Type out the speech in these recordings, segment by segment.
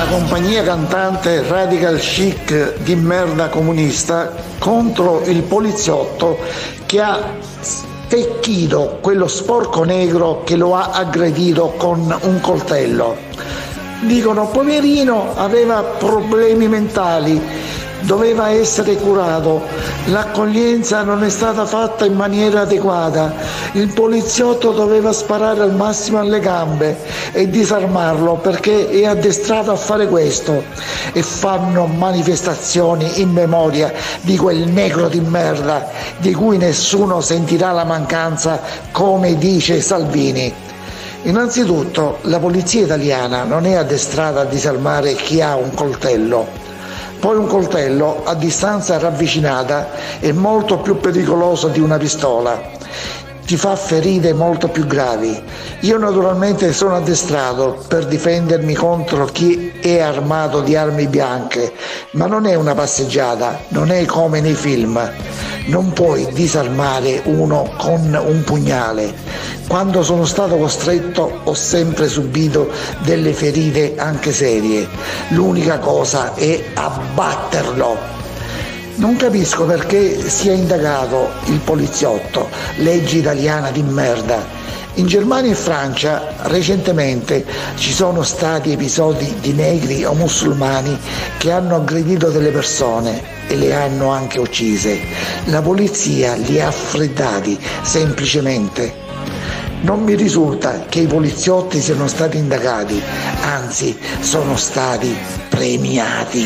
compagnia cantante radical chic di merda comunista contro il poliziotto che ha stecchito quello sporco negro che lo ha aggredito con un coltello. Dicono poverino, aveva problemi mentali, doveva essere curato, l'accoglienza non è stata fatta in maniera adeguata, il poliziotto doveva sparare al massimo alle gambe e disarmarlo perché è addestrato a fare questo, e fanno manifestazioni in memoria di quel negro di merda di cui nessuno sentirà la mancanza, come dice Salvini. Innanzitutto la polizia italiana non è addestrata a disarmare chi ha un coltello. Poi un coltello a distanza ravvicinata è molto più pericoloso di una pistola, ti fa ferite molto più gravi. Io naturalmente sono addestrato per difendermi contro chi è armato di armi bianche, ma non è una passeggiata, non è come nei film. Non puoi disarmare uno con un pugnale. Quando sono stato costretto ho sempre subito delle ferite anche serie. L'unica cosa è abbatterlo. Non capisco perché sia indagato il poliziotto, legge italiana di merda. In Germania e Francia recentemente ci sono stati episodi di negri o musulmani che hanno aggredito delle persone e le hanno anche uccise. La polizia li ha freddati semplicemente. Non mi risulta che i poliziotti siano stati indagati, anzi sono stati premiati.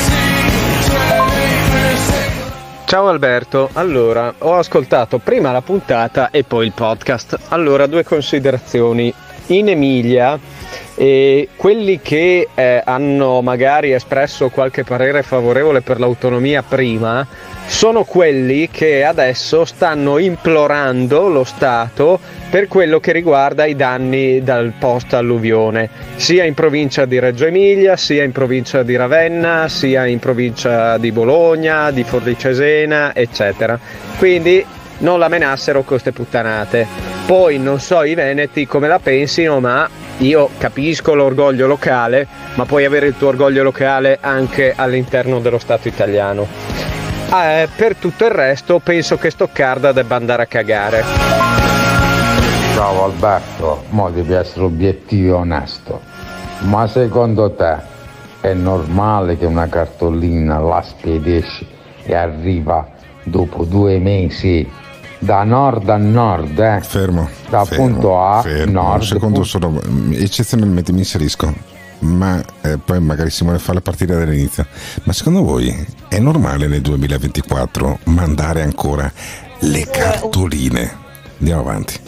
Ciao Alberto, allora ho ascoltato prima la puntata e poi il podcast. Allora, due considerazioni. In Emilia quelli che hanno magari espresso qualche parere favorevole per l'autonomia prima sono quelli che adesso stanno implorando lo Stato per quello che riguarda i danni dal post alluvione, sia in provincia di Reggio Emilia, sia in provincia di Ravenna, sia in provincia di Bologna, di Forlì Cesena, eccetera. Quindi non la menassero con queste puttanate. Poi non so i veneti come la pensino, ma io capisco l'orgoglio locale, ma puoi avere il tuo orgoglio locale anche all'interno dello Stato italiano. Per tutto il resto penso che Stoccarda debba andare a cagare. Ciao Alberto, mo devi essere obiettivo e onesto, ma secondo te è normale che una cartolina la spedisci e arriva dopo 2 mesi da nord a nord, Fermo. Da punto A nord. Un secondo solo, eccezionalmente mi inserisco, ma poi magari si vuole farla partire dall'inizio. Ma secondo voi è normale nel 2024 mandare ancora le cartoline? Andiamo avanti.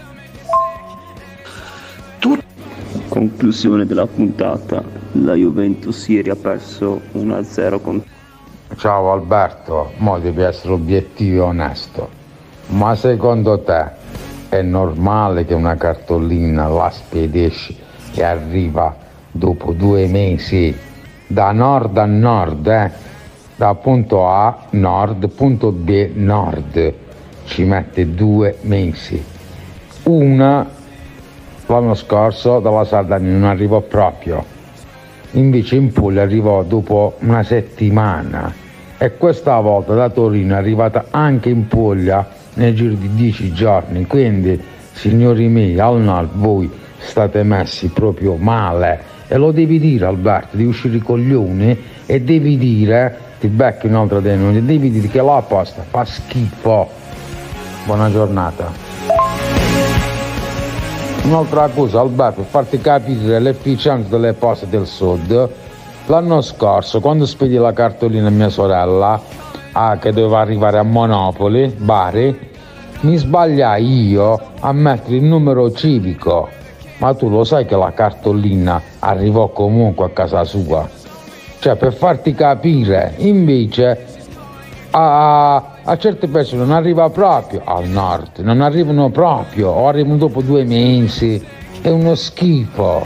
Conclusione della puntata, la Juventus ieri ha perso 1-0 con... Ciao Alberto, mo devi essere obiettivo e onesto, ma secondo te è normale che una cartolina la spedisci e arriva dopo 2 mesi da nord a nord, da punto A nord, punto B nord, ci mette 2 mesi. Una l'anno scorso dalla Sardegna non arrivò proprio, invece in Puglia arrivò dopo una settimana, e questa volta da Torino è arrivata anche in Puglia nel giro di 10 giorni. Quindi, signori miei, al nord voi state messi proprio male, e lo devi dire Alberto, devi uscire i coglioni e devi dire, ti becchi un'altra denuncia, devi dire che la posta fa schifo. Buona giornata. Un'altra cosa Alberto, per farti capire l'efficienza delle poste del sud, l'anno scorso quando spedì la cartolina a mia sorella che doveva arrivare a Monopoli, Bari, mi sbagliai io a mettere il numero civico, ma tu lo sai che la cartolina arrivò comunque a casa sua, cioè per farti capire. Invece a certe persone non arriva proprio al nord, non arrivano proprio, o arrivano dopo 2 mesi, è uno schifo.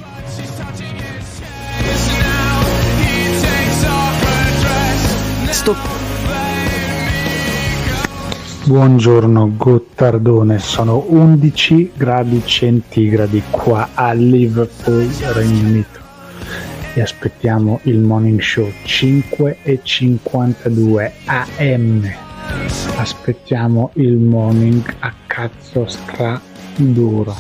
Buongiorno Gottardone, sono 11 gradi centigradi qua a Liverpool, Regno Unito. e aspettiamo il morning show 5:52 AM. Aspettiamo il morning a cazzo stra duro.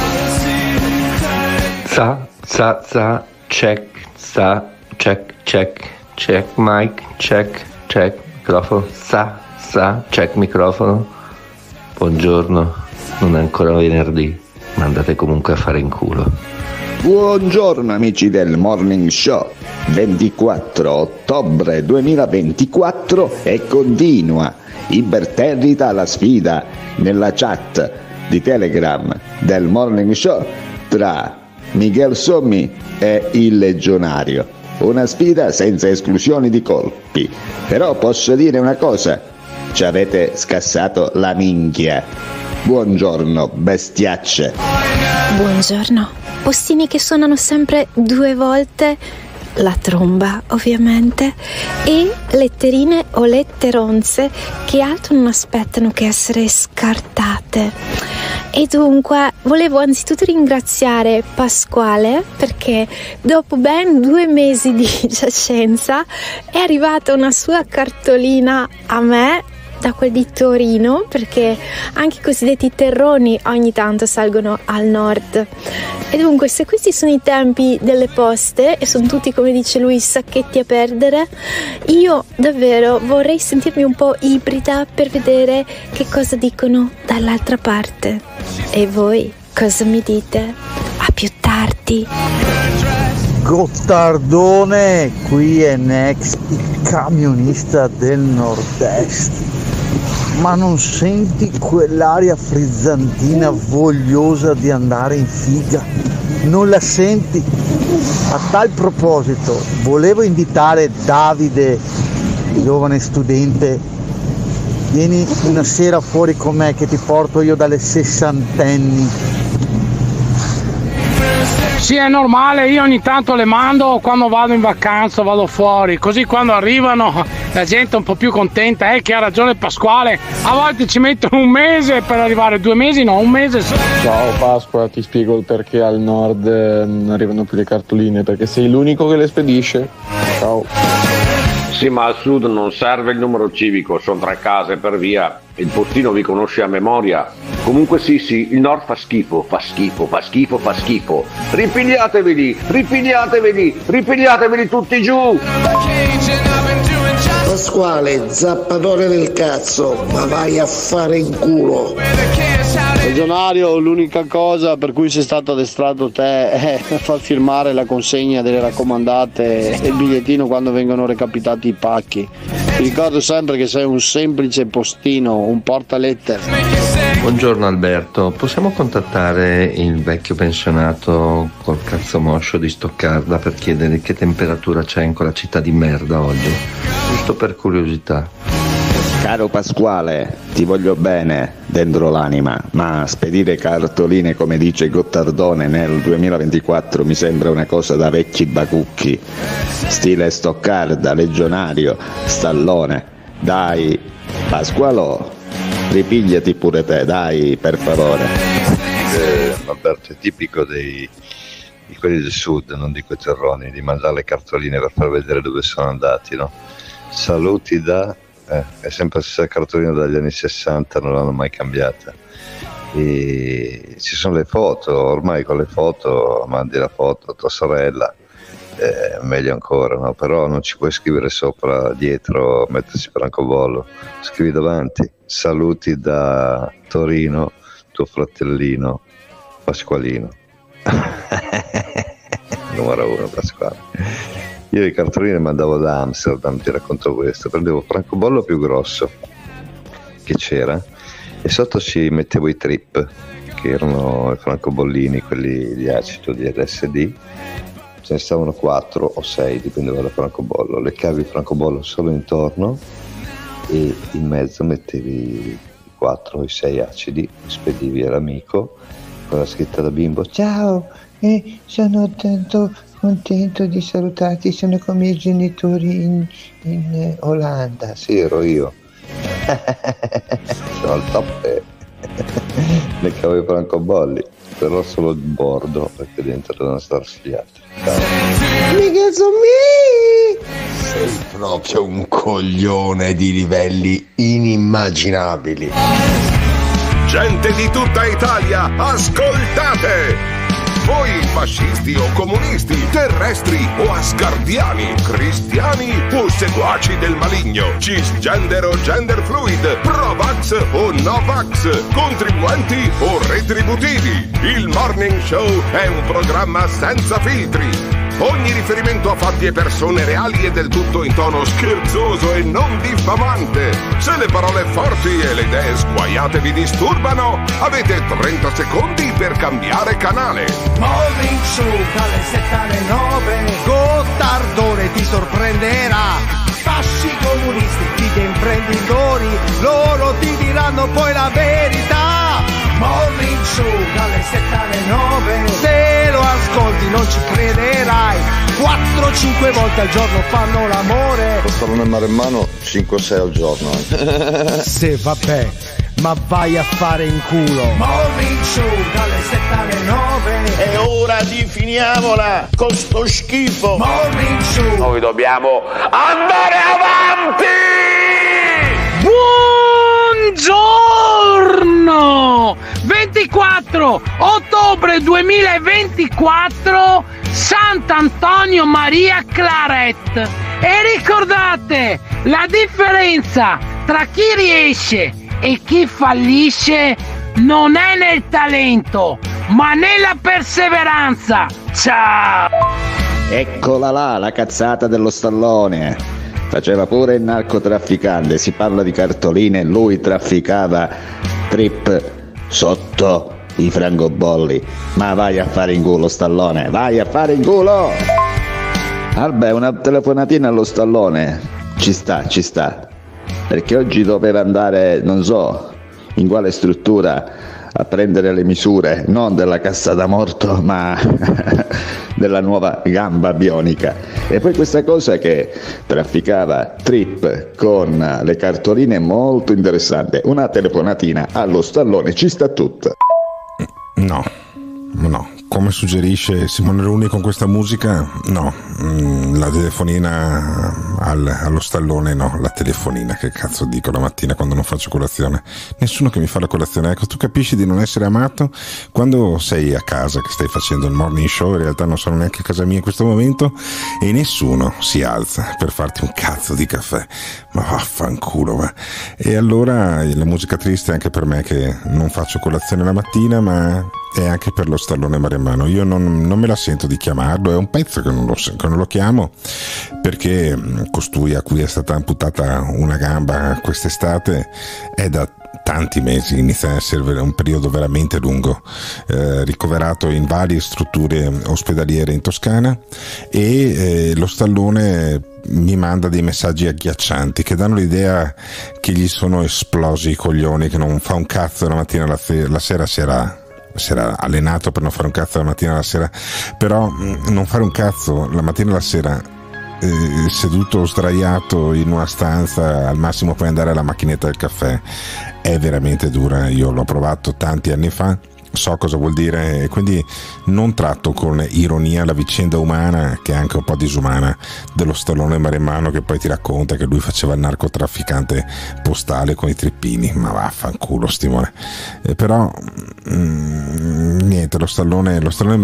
Check mic, check microfono, check microfono. Buongiorno, non è ancora venerdì, ma andate comunque a fare in culo. Buongiorno amici del Morning Show, 24 ottobre 2024 e continua imperterrita la sfida nella chat di Telegram del Morning Show tra Miguel Sommi e il Legionario. Una sfida senza esclusioni di colpi, però posso dire una cosa, ci avete scassato la minchia. Buongiorno bestiacce. Buongiorno, postini che suonano sempre 2 volte, la tromba ovviamente, e letterine o letteronze che altro non aspettano che essere scartate. E dunque volevo anzitutto ringraziare Pasquale perché dopo ben 2 mesi di giacenza è arrivata una sua cartolina a me da quel di Torino, perché anche i cosiddetti terroni ogni tanto salgono al nord. E dunque, se questi sono i tempi delle poste e sono tutti, come dice lui, sacchetti a perdere, io davvero vorrei sentirmi un po' ibrida per vedere che cosa dicono dall'altra parte. E voi cosa mi dite? A più tardi. Gottardone, qui è Nex, il camionista del nord-est. Ma non senti quell'aria frizzantina vogliosa di andare in figa? Non la senti? A tal proposito, volevo invitare Davide, giovane studente, vieni una sera fuori con me che ti porto io dalle 60enni. Sì, è normale, io ogni tanto le mando quando vado in vacanza, vado fuori, così quando arrivano la gente è un po' più contenta, che ha ragione Pasquale, a volte ci mettono 1 mese per arrivare, 2 mesi no, 1 mese. Ciao Pasqua, ti spiego il perché al nord non arrivano più le cartoline, perché sei l'unico che le spedisce. Ciao. Sì, ma al sud non serve il numero civico, sono 3 case per via, il postino vi conosce a memoria. Comunque sì, il nord fa schifo. Ripigliateveli tutti giù. Pasquale, zappatore del cazzo, ma vai a fare in culo. Legionario, l'unica cosa per cui sei stato addestrato te è far firmare la consegna delle raccomandate e il bigliettino quando vengono recapitati i pacchi. Ti ricordo sempre che sei un semplice postino, un portalettere. Buongiorno Alberto, possiamo contattare il vecchio pensionato col cazzo moscio di Stoccarda per chiedere che temperatura c'è in quella città di merda oggi? Giusto per curiosità. Caro Pasquale, ti voglio bene dentro l'anima, ma spedire cartoline come dice Gottardone nel 2024 mi sembra una cosa da vecchi bacucchi, stile Stoccarda, Legionario, Stallone. Dai, Pasqualo, ripigliati pure te, dai, per favore. Alberto, è tipico di quelli del sud, non di quei terroni, di mandare le cartoline per far vedere dove sono andati, no? Saluti da... è sempre la stessa cartolina dagli anni 60, non l'hanno mai cambiata. E ci sono le foto, ormai con le foto mandi la foto a tua sorella, meglio ancora, no? Però non ci puoi scrivere sopra, dietro, mettersi francobollo, scrivi davanti. Saluti da Torino, tuo fratellino Pasqualino. Numero 1 Pasquale. Io le cartoline mandavo da Amsterdam, ti racconto questo, prendevo francobollo più grosso che c'era e sotto ci mettevo i trip, che erano i francobollini, quelli di acido di LSD, ce ne stavano 4 o 6, dipendeva dal francobollo, leccavi il francobollo solo intorno e in mezzo mettevi i 4 o i 6 acidi, spedivi all'amico con la scritta da bimbo: ciao, sono tanto contento di salutarti, sono con i miei genitori in Olanda. Sì, ero io. Sono al top. Leccavo i francobolli. però solo di bordo, perché dentro devono star sfiati. Sei proprio un coglione di livelli inimmaginabili. Gente di tutta Italia, ascoltate! Voi fascisti o comunisti, terrestri o asgardiani, cristiani o seguaci del maligno, cisgender o gender fluid, pro-vax o no-vax, contribuenti o retributivi. Il Morning Show è un programma senza filtri. Ogni riferimento a fatti e persone reali è del tutto in tono scherzoso e non diffamante. Se le parole forti e le idee sguaiate vi disturbano, avete 30 secondi per cambiare canale. Morning Show dalle 7 alle 9, Gottardone ti sorprenderà. Fasci comunisti, fighe imprenditori, loro ti diranno poi la verità. Morning Show dalle 7 alle 9, se lo ascolti non ci crederai. 4-5 volte al giorno fanno l'amore. Lo Stallone Maremmano 5-6 al giorno. Se vabbè, ma vai a fare in culo. Morning Show dalle 7 alle 9, è ora di finiamola con sto schifo. Morning Show. Noi dobbiamo andare avanti. Buongiorno! 24 ottobre 2024, Sant'Antonio Maria Claret. E ricordate, la differenza tra chi riesce e chi fallisce non è nel talento, ma nella perseveranza. Ciao! Eccola là, la cazzata dello Stallone. Faceva pure il narcotrafficante, si parla di cartoline, lui trafficava trip sotto i francobolli. Ma vai a fare in culo, Stallone, vai a fare in culo! Vabbè, una telefonatina allo Stallone, ci sta, perché oggi doveva andare, non so, in quale struttura a prendere le misure, non della cassa da morto, ma della nuova gamba bionica. E poi questa cosa che trafficava trip con le cartoline, molto interessante. Una telefonatina allo Stallone, ci sta tutta. No, come suggerisce Simone Runi con questa musica, no, la telefonina allo Stallone, no, la telefonina, che cazzo dico la mattina quando non faccio colazione? Nessuno che mi fa la colazione. Ecco, tu capisci di non essere amato quando sei a casa, che stai facendo il morning show, in realtà non sono neanche a casa mia in questo momento, e nessuno si alza per farti un cazzo di caffè, ma vaffanculo, va. E allora la musica triste è anche per me, che non faccio colazione la mattina, ma è anche per lo Stallone Maremmano. Io non me la sento di chiamarlo, è un pezzo che non lo chiamo, perché costui a cui è stata amputata una gamba quest'estate è da tanti mesi, inizia a essere un periodo veramente lungo, ricoverato in varie strutture ospedaliere in Toscana, e lo Stallone mi manda dei messaggi agghiaccianti che danno l'idea che gli sono esplosi i coglioni, che non fa un cazzo la mattina alla sera si era allenato per non fare un cazzo la mattina alla sera, però non fare un cazzo la mattina alla sera seduto sdraiato in una stanza, al massimo puoi andare alla macchinetta del caffè, è veramente dura. Io l'ho provato tanti anni fa, so cosa vuol dire, e quindi non tratto con ironia la vicenda umana, che è anche un po' disumana, dello Stallone Maremmano, che poi ti racconta che lui faceva il narcotrafficante postale con i trippini. Ma vaffanculo, stimole. Però niente, lo Stallone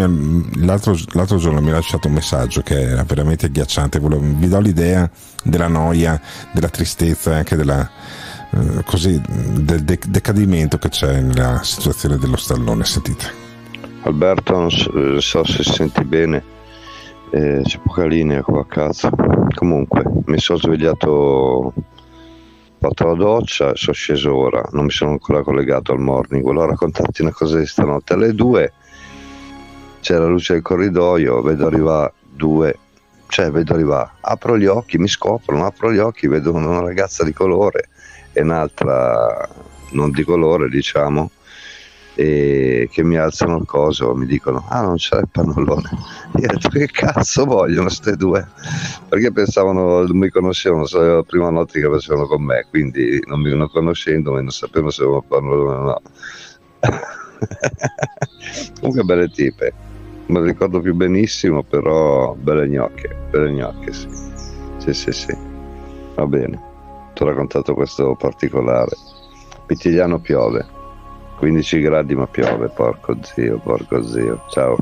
l'altro giorno mi ha lasciato un messaggio che era veramente agghiacciante. Vi do l'idea della noia, della tristezza e anche del decadimento che c'è nella situazione dello Stallone. Sentite. Alberto, non so se senti bene, c'è poca linea qua, cazzo. Comunque mi sono svegliato, ho fatto la doccia e sono sceso ora, non mi sono ancora collegato al morning. Volevo raccontarti una cosa di stanotte. Alle 2 c'è la luce del corridoio, vedo arrivare apro gli occhi, mi scoprono, apro gli occhi, vedo una ragazza di colore e un'altra non di colore, diciamo, e che mi alzano il coso, mi dicono non c'è il pannolone. Io ho detto che cazzo vogliono ste due, perché pensavano, non mi conoscevano, sapevano la prima notte che facevano con me, quindi non conoscendomi non sapevano se avevo il pannolone o no. Comunque belle tipe, non le ricordo più benissimo, però belle gnocche, sì, va bene. Ti ho raccontato questo particolare. Pitigliano piove, 15 gradi ma piove, porco zio, ciao.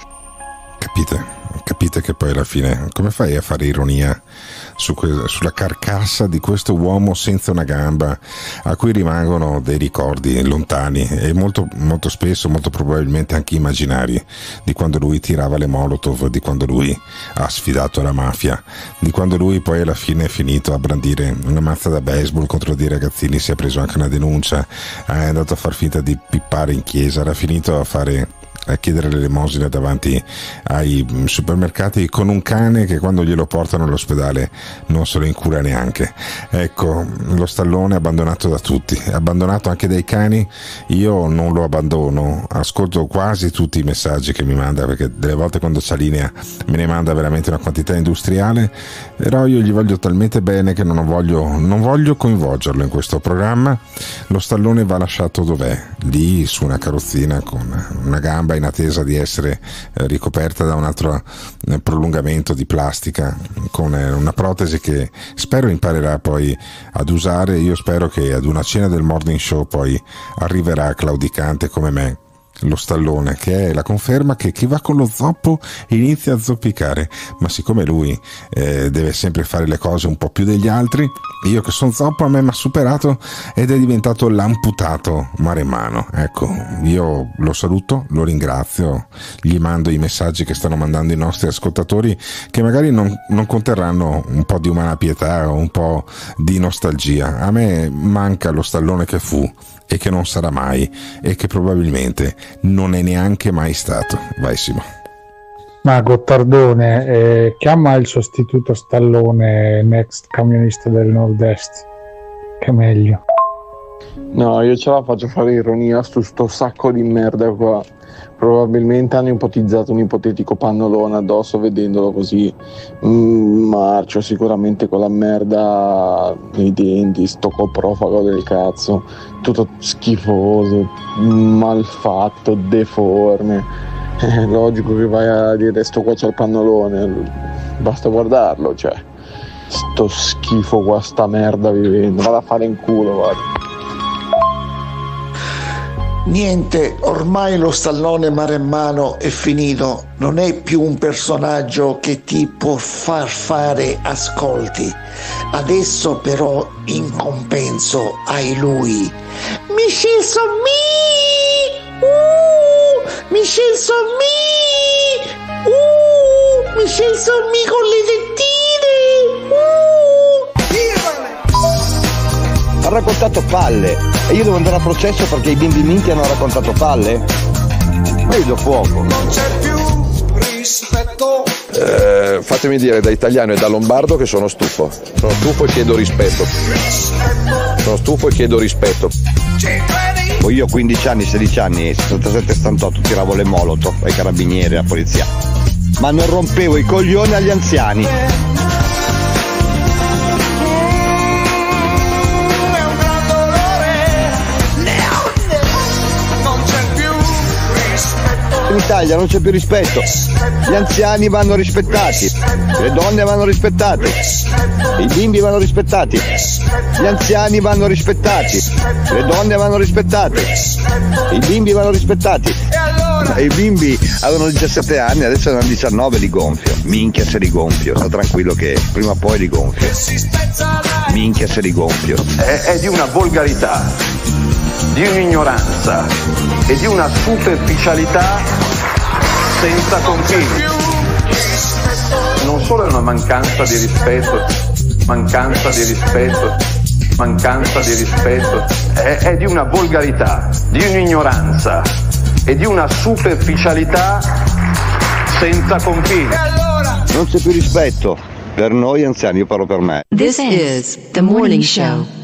Capite che poi alla fine come fai a fare ironia sulla carcassa di questo uomo senza una gamba, a cui rimangono dei ricordi lontani e molto, molto spesso, molto probabilmente anche immaginari, di quando lui tirava le molotov, di quando lui ha sfidato la mafia, di quando lui poi alla fine è finito a brandire una mazza da baseball contro dei ragazzini, si è preso anche una denuncia, è andato a far finta di pippare in chiesa, era finito a chiedere l'elemosina davanti ai supermercati con un cane che quando glielo portano all'ospedale non se lo incura neanche. Ecco, lo Stallone è abbandonato da tutti, è abbandonato anche dai cani. Io non lo abbandono, ascolto quasi tutti i messaggi che mi manda, perché delle volte quando c'ha linea me ne manda veramente una quantità industriale, però io gli voglio talmente bene che non voglio coinvolgerlo in questo programma. Lo Stallone va lasciato dov'è, lì su una carrozzina con una gamba in attesa di essere ricoperta da un altro prolungamento di plastica, con una protesi che spero imparerà poi ad usare. Io spero che ad una cena del Morning Show poi arriverà claudicante come me lo Stallone, che è la conferma che chi va con lo zoppo inizia a zoppicare, ma siccome lui deve sempre fare le cose un po' più degli altri, io che sono zoppo a me mi ha superato ed è diventato l'amputato maremmano. Ecco, io lo saluto, lo ringrazio, gli mando i messaggi che stanno mandando i nostri ascoltatori, che magari non conterranno un po' di umana pietà o un po' di nostalgia. A me manca lo Stallone che fu e che non sarà mai e che probabilmente non è neanche mai stato. Vai Simo. Ma Gottardone, chiama il sostituto Stallone next camionista del Nord-Est, che è meglio. No, io ce la faccio fare ironia su sto sacco di merda qua. Probabilmente hanno ipotizzato un ipotetico pannolone addosso vedendolo così marcio, sicuramente con la merda nei denti, sto coprofago del cazzo, tutto schifoso, malfatto, deforme. È logico che vai a dire sto qua c'è il pannolone, basta guardarlo, cioè sto schifo qua, sta merda vivendo, vado a fare in culo, guarda. Niente, ormai lo Stallone maremmano è finito, non è più un personaggio che ti può far fare ascolti. Adesso però in compenso hai lui. Michel Sommi! Michel Sommi! Michel Sommi con le tettine! Ha raccontato palle e io devo andare a processo perché i bimbi minchi hanno raccontato palle? Ma io do fuoco. Non c'è più rispetto. Fatemi dire da italiano e da lombardo che sono stufo e chiedo rispetto. Sono stufo e chiedo rispetto. Io 15 anni, 16 anni, 77-78 tiravo le molotov ai carabinieri, alla polizia, ma non rompevo i coglioni agli anziani. In Italia non c'è più rispetto, gli anziani vanno rispettati, le donne vanno rispettate, i bimbi vanno rispettati, gli anziani vanno rispettati, le donne vanno rispettate, i bimbi vanno rispettati. I bimbi avevano 17 anni, adesso hanno 19, li gonfio. Minchia se li gonfio, sta tranquillo che prima o poi li gonfio. Minchia se li gonfio. È di una volgarità, di un'ignoranza e di una superficialità senza confini. Non solo è una mancanza di rispetto, è di una volgarità, di un'ignoranza e di una superficialità senza confini. Non c'è più rispetto per noi anziani, io parlo per me. This is the morning show.